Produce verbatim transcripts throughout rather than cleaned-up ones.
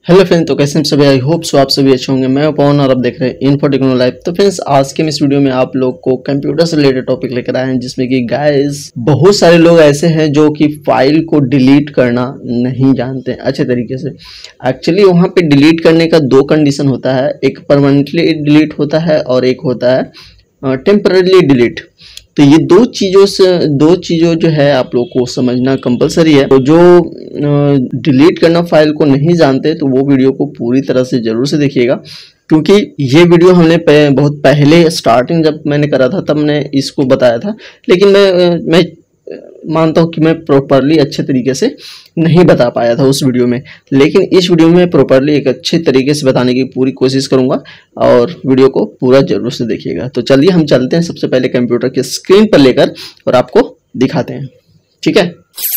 Hello friends, तो कैसे हैं सभी। आई होप सो आप सभी अच्छे होंगे। मैं पवन और आप देख रहे हैं इन्फो टेक्नो लाइव। तो फ्रेंड्स, आज के इस वीडियो में आप लोग को कंप्यूटर से रिलेटेड टॉपिक लेकर आए हैं, जिसमें कि गाइस बहुत सारे लोग ऐसे हैं जो कि फाइल को डिलीट करना नहीं जानते अच्छे तरीके से। एक्चुअली वहाँ पे डिलीट करने का दो कंडीशन होता है, एक परमानेंटली डिलीट होता है और एक होता है टेम्पररी डिलीट। तो ये दो चीज़ों से दो चीज़ों जो है आप लोग को समझना कंपलसरी है। तो जो डिलीट करना फाइल को नहीं जानते तो वो वीडियो को पूरी तरह से ज़रूर से देखिएगा, क्योंकि ये वीडियो हमने पे, बहुत पहले स्टार्टिंग जब मैंने करा था तब मैंने इसको बताया था, लेकिन मैं मैं मानता हूँ कि मैं प्रॉपरली अच्छे तरीके से नहीं बता पाया था उस वीडियो में। लेकिन इस वीडियो में प्रॉपरली एक अच्छे तरीके से बताने की पूरी कोशिश करूंगा और वीडियो को पूरा जरूर से देखिएगा। तो चलिए हम चलते हैं सबसे पहले कंप्यूटर के स्क्रीन पर लेकर और आपको दिखाते हैं, ठीक है।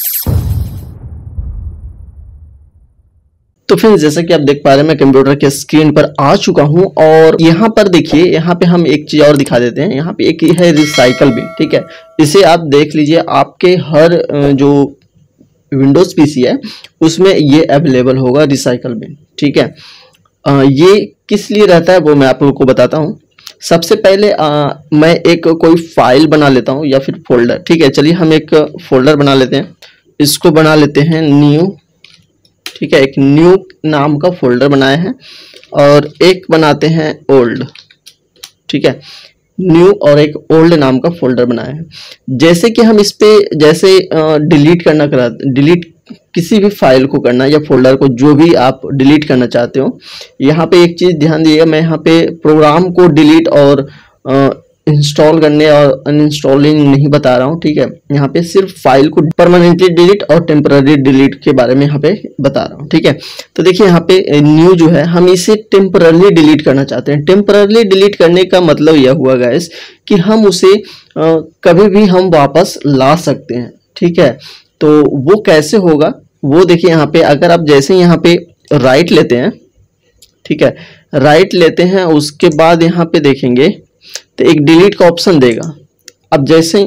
तो फिर जैसा कि आप देख पा रहे हैं, मैं कंप्यूटर के स्क्रीन पर आ चुका हूं और यहाँ पर देखिए, यहाँ पे हम एक चीज और दिखा देते हैं। यहाँ पे एक है रिसाइकल बिन, ठीक है। इसे आप देख लीजिए, आपके हर जो विंडोज पीसी है उसमें ये अवेलेबल होगा रिसाइकल बिन, ठीक है। ये किस लिए रहता है वो मैं आप लोगों को बताता हूँ। सबसे पहले आ, मैं एक कोई फाइल बना लेता हूँ या फिर फोल्डर, ठीक है। चलिए हम एक फोल्डर बना लेते हैं, इसको बना लेते हैं न्यू, ठीक है। एक न्यू नाम का फोल्डर बनाया है और एक बनाते हैं ओल्ड, ठीक है। न्यू और एक ओल्ड नाम का फोल्डर बनाया है। जैसे कि हम इस पे जैसे डिलीट करना करा डिलीट किसी भी फाइल को करना या फोल्डर को, जो भी आप डिलीट करना चाहते हो, यहाँ पे एक चीज ध्यान दीजिएगा। मैं यहाँ पे प्रोग्राम को डिलीट और इंस्टॉल करने और अनइंस्टॉलिंग नहीं बता रहा हूँ, ठीक है। यहाँ पे सिर्फ फाइल को परमानेंटली डिलीट और टेम्पररी डिलीट के बारे में यहाँ पे बता रहा हूँ, ठीक है। तो देखिए यहाँ पे न्यू जो है, हम इसे टेम्पररी डिलीट करना चाहते हैं। टेम्पररी डिलीट करने का मतलब यह हुआ गाइस कि हम उसे आ, कभी भी हम वापस ला सकते हैं, ठीक है। तो वो कैसे होगा वो देखिए। यहाँ पे अगर आप जैसे यहाँ पे राइट लेते हैं, ठीक है, राइट लेते हैं, उसके बाद यहाँ पे देखेंगे तो एक डिलीट का ऑप्शन देगा। अब जैसे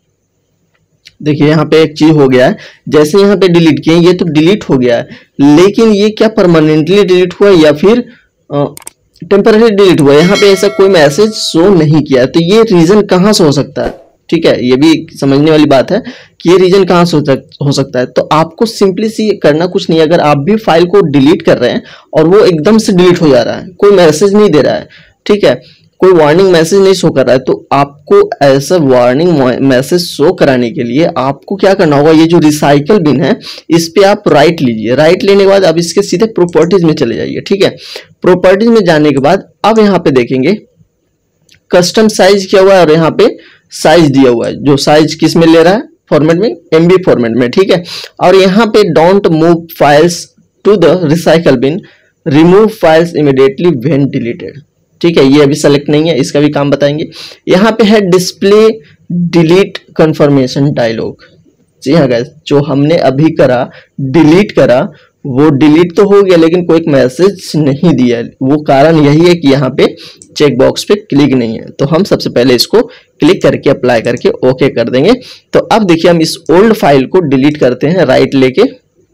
देखिए यहाँ पे एक चीज हो गया है, जैसे यहाँ पे डिलीट किए ये तो डिलीट हो गया है, लेकिन ये क्या परमानेंटली डिलीट हुआ या फिर टेम्पररी डिलीट हुआ, यहाँ पे ऐसा कोई मैसेज शो नहीं किया। तो ये रीजन कहाँ से हो सकता है, ठीक है। ये भी समझने वाली बात है कि ये रीजन कहाँ से हो सकता है। तो आपको सिंपली सी करना कुछ नहीं है। अगर आप भी फाइल को डिलीट कर रहे हैं और वो एकदम से डिलीट हो जा रहा है, कोई मैसेज नहीं दे रहा है, ठीक है, कोई वार्निंग मैसेज नहीं शो कर रहा है, तो आपको ऐसा वार्निंग मैसेज शो कराने के लिए आपको क्या करना होगा, ये जो रिसाइकल बिन है इस पे आप राइट लीजिए। राइट लेने के बाद अब इसके सीधे प्रॉपर्टीज में चले जाइए, ठीक है। प्रॉपर्टीज में जाने के बाद अब यहाँ पे देखेंगे कस्टम साइज क्या हुआ है और यहाँ पे साइज दिया हुआ है। जो साइज किस में ले रहा है, फॉर्मेट में, एमबी फॉर्मेट में, ठीक है। और यहाँ पे don't move files to the recycle bin, remove files immediately when deleted, ठीक है। ये अभी सेलेक्ट नहीं है, इसका भी काम बताएंगे। यहाँ पे है डिस्प्ले डिलीट कंफर्मेशन डायलॉग। जी हाँ गाइस, जो हमने अभी करा डिलीट करा वो डिलीट तो हो गया, लेकिन कोई मैसेज नहीं दिया। वो कारण यही है कि यहाँ पे चेक बॉक्स पे क्लिक नहीं है। तो हम सबसे पहले इसको क्लिक करके अप्लाई करके ओके कर देंगे। तो अब देखिए हम इस ओल्ड फाइल को डिलीट करते हैं, राइट लेके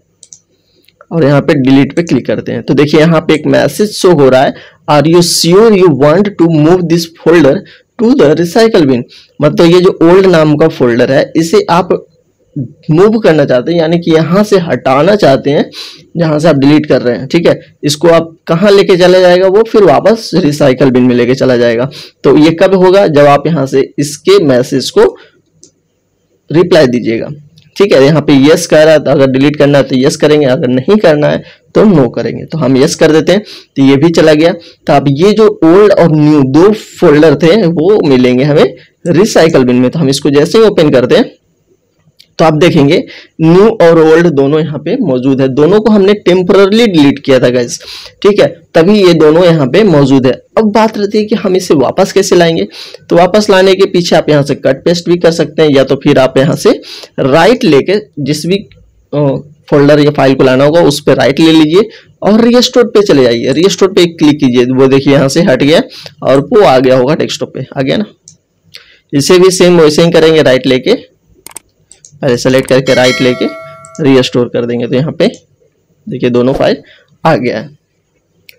और यहाँ पे डिलीट पे क्लिक करते हैं। तो देखिए यहाँ पे एक मैसेज शो हो रहा है, are you sure you want to move this folder to the recycle bin. मतलब ये जो ओल्ड नाम का फोल्डर है इसे आप मूव करना चाहते हैं, यानी कि यहाँ से हटाना चाहते हैं जहां से आप डिलीट कर रहे हैं, ठीक है। इसको आप कहाँ लेके चला जाएगा, वो फिर वापस रिसाइकल बिन में लेके चला जाएगा। तो ये कब होगा, जब आप यहाँ से इसके मैसेज को रिप्लाई दीजिएगा, ठीक है। यहाँ पे यस कह रहा है, तो अगर डिलीट करना है तो यस करेंगे, अगर नहीं करना है तो नो करेंगे। तो हम यस कर देते हैं, तो ये भी चला गया। तो अब ये जो ओल्ड और न्यू दो फोल्डर थे वो मिलेंगे हमें रिसाइकल बिन में। तो हम इसको जैसे ही ओपन करते हैं तो आप देखेंगे न्यू और ओल्ड दोनों यहाँ पे मौजूद है। दोनों को हमने टेम्पररी डिलीट किया था गाइस, ठीक है, तभी ये दोनों यहाँ पे मौजूद है। अब बात रहती है कि हम इसे वापस कैसे लाएंगे। तो वापस लाने के पीछे आप यहाँ से कट पेस्ट भी कर सकते हैं, या तो फिर आप यहाँ से राइट लेके जिस भी फोल्डर या फाइल को लाना होगा उस पर राइट ले लीजिए और रीस्टोर पे चले जाइए। रीस्टोर पे क्लिक कीजिए, वो देखिए यहाँ से हट गया और वो आ गया होगा डेस्कटॉप पे, आ गया ना। इसे भी सेम वैसे ही करेंगे, राइट लेके पहले सेलेक्ट करके राइट लेके रीस्टोर कर देंगे। तो यहाँ पे देखिए दोनों फाइल आ गया है।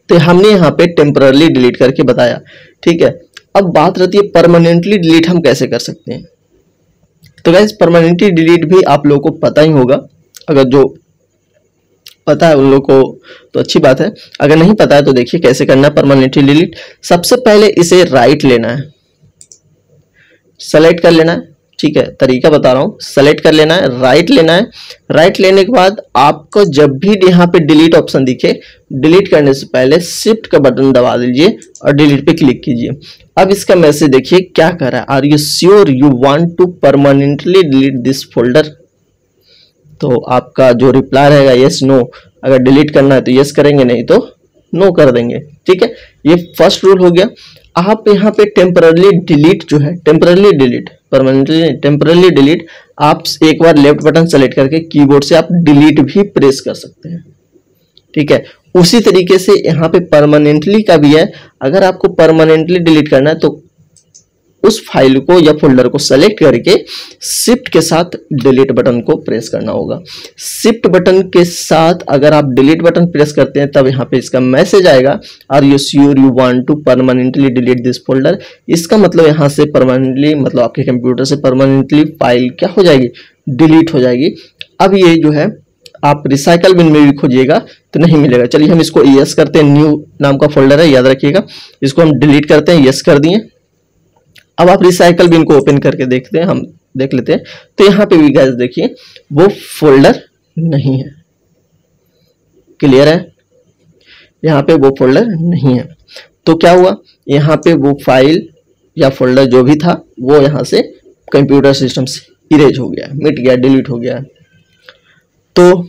तो हमने यहाँ पे टेम्परली डिलीट करके बताया, ठीक है। अब बात रहती है परमानेंटली डिलीट हम कैसे कर सकते हैं। तो गाइस परमानेंटली डिलीट भी आप लोगों को पता ही होगा, अगर जो पता है उन लोगों को तो अच्छी बात है, अगर नहीं पता है तो देखिए कैसे करना है परमानेंटली डिलीट। सबसे पहले इसे राइट लेना है, सेलेक्ट कर लेना है, ठीक है, तरीका बता रहा हूँ। सेलेक्ट कर लेना है, राइट लेना है। राइट लेने के बाद आपको जब भी यहाँ पे डिलीट ऑप्शन दिखे, डिलीट करने से पहले शिफ्ट का बटन दबा दीजिए और डिलीट पे क्लिक कीजिए। अब इसका मैसेज देखिए क्या कर रहा है, are you sure you want to permanently delete this folder. तो आपका जो रिप्लाई रहेगा यस नो, अगर डिलीट करना है तो यस करेंगे, नहीं तो नो कर देंगे, ठीक है। ये फर्स्ट रूल हो गया। आप यहाँ पे टेम्परली डिलीट जो है, temporarily delete, permanently temporarily delete, आप एक बार लेफ्ट बटन सेलेक्ट करके कीबोर्ड से आप डिलीट भी प्रेस कर सकते हैं, ठीक है। उसी तरीके से यहाँ पे परमानेंटली का भी है। अगर आपको परमानेंटली डिलीट करना है तो उस फाइल को या फोल्डर को सेलेक्ट करके शिफ्ट के साथ डिलीट बटन को प्रेस करना होगा। शिफ्ट बटन के साथ अगर आप डिलीट बटन प्रेस करते हैं तब यहाँ पे इसका मैसेज आएगा, are you sure you want to permanently delete this folder. इसका मतलब यहाँ से परमानेंटली मतलब आपके कंप्यूटर से परमानेंटली फाइल क्या हो जाएगी, डिलीट हो जाएगी। अब ये जो है आप रिसाइकल बिन में भी खोजिएगा तो नहीं मिलेगा। चलिए हम इसको यस करते हैं, न्यू नाम का फोल्डर है याद रखिएगा। इसको हम डिलीट करते हैं, यस कर दिए। अब आप रिसाइकल बिन को ओपन करके देखते हैं, हम देख लेते हैं। तो यहाँ पे भी गाइस देखिए वो फोल्डर नहीं है, क्लियर है, यहाँ पे वो फोल्डर नहीं है। तो क्या हुआ, यहाँ पे वो फाइल या फोल्डर जो भी था वो यहाँ से कंप्यूटर सिस्टम से इरेज हो गया, मिट गया, डिलीट हो गया। तो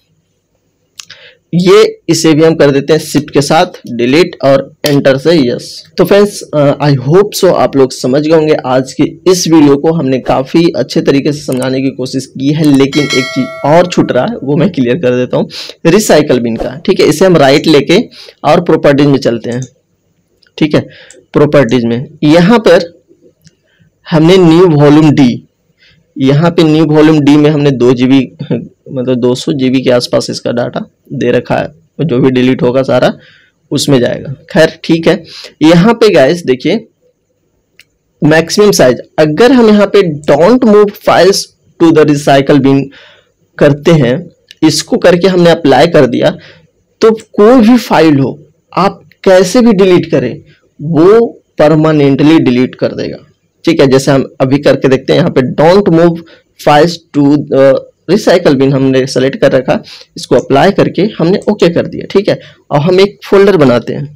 ये इसे भी हम कर देते हैं शिफ्ट के साथ डिलीट और एंटर से यस। तो फ्रेंड्स आई होप सो आप लोग समझ गए होंगे। आज की इस वीडियो को हमने काफ़ी अच्छे तरीके से समझाने की कोशिश की है, लेकिन एक चीज़ और छूट रहा है वो मैं क्लियर कर देता हूँ, रिसाइकल बिन का, ठीक है। इसे हम राइट लेके और प्रॉपर्टीज में चलते हैं, ठीक है। प्रॉपर्टीज में यहाँ पर हमने न्यू वॉल्यूम डी, यहाँ पे न्यू वॉल्यूम डी में हमने दो जीबी मतलब दो सौ जीबी के आसपास इसका डाटा दे रखा है, जो भी डिलीट होगा सारा उसमें जाएगा। खैर ठीक है। यहाँ पे गाइस देखिए मैक्सिमम साइज, अगर हम यहाँ पे don't move files to the recycle bin करते हैं, इसको करके हमने अप्लाई कर दिया, तो कोई भी फाइल हो आप कैसे भी डिलीट करें वो परमानेंटली डिलीट कर देगा, ठीक है। जैसे हम अभी करके देखते हैं, यहाँ पे don't move files to recycle bin हमने सेलेक्ट कर रखा, इसको अप्लाई करके हमने ओके कर दिया, ठीक है। और हम एक फोल्डर बनाते हैं,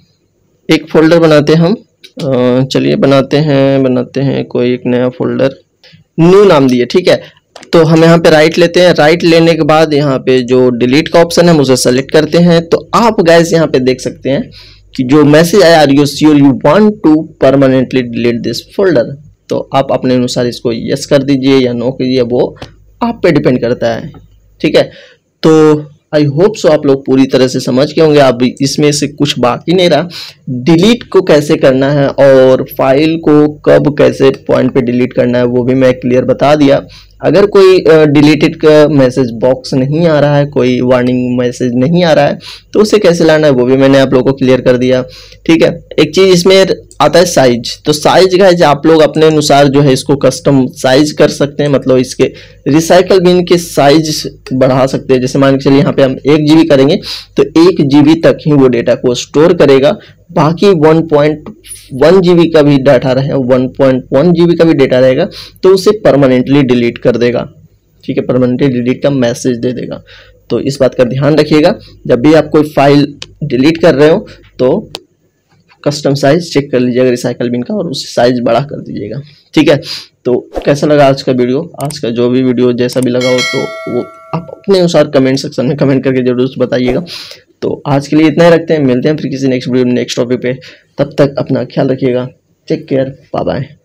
एक फोल्डर बनाते हैं हम, चलिए बनाते हैं बनाते हैं कोई एक नया फोल्डर, न्यू नाम दिए, ठीक है। तो हम यहाँ पे राइट लेते हैं, राइट लेने के बाद यहाँ पे जो डिलीट का ऑप्शन है हम उसे सेलेक्ट करते हैं। तो आप गाइस यहाँ पे देख सकते हैं कि जो मैसेज आया, are you sure you want to permanently delete this folder, तो आप अपने अनुसार इसको यस कर दीजिए या नो कीजिए, वो आप पे डिपेंड करता है, ठीक है। तो आई होप सो आप लोग पूरी तरह से समझ गए होंगे। अब इसमें से कुछ बाकी नहीं रहा, डिलीट को कैसे करना है और फाइल को कब कैसे पॉइंट पे डिलीट करना है वो भी मैं क्लियर बता दिया। अगर कोई डिलीटेड का मैसेज बॉक्स नहीं आ रहा है, कोई वार्निंग मैसेज नहीं आ रहा है, तो उसे कैसे लाना है वो भी मैंने आप लोगों को क्लियर कर दिया, ठीक है। एक चीज इसमें आता है साइज, तो साइज गाइस आप लोग अपने अनुसार जो है इसको कस्टम साइज कर सकते हैं, मतलब इसके रिसाइकल बिन के साइज बढ़ा सकते हैं। जैसे मान के चलिए यहाँ पे हम एक जीबी करेंगे तो एक जीबी तक ही वो डेटा को स्टोर करेगा, बाकी वन पॉइंट वन जीबी का भी डाटा रहे, वन पॉइंट वन जीबी का भी डेटा रहेगा तो उसे परमानेंटली डिलीट कर देगा, ठीक है, परमानेंटली डिलीट का मैसेज दे देगा। तो इस बात का ध्यान रखिएगा, जब भी आप कोई फाइल डिलीट कर रहे हो तो कस्टम साइज चेक कर लीजिएगा रिसाइकल बिन का और उसे साइज बड़ा कर दीजिएगा, ठीक है। तो कैसा लगा आज का वीडियो, आज का जो भी वीडियो जैसा भी लगा हो तो वो आप अपने अनुसार कमेंट सेक्शन में कमेंट करके जरूर बताइएगा। तो आज के लिए इतना ही रखते हैं, मिलते हैं फिर किसी नेक्स्ट वीडियो नेक्स्ट टॉपिक पे, तब तक अपना ख्याल रखिएगा, टेक केयर, बाय बाय।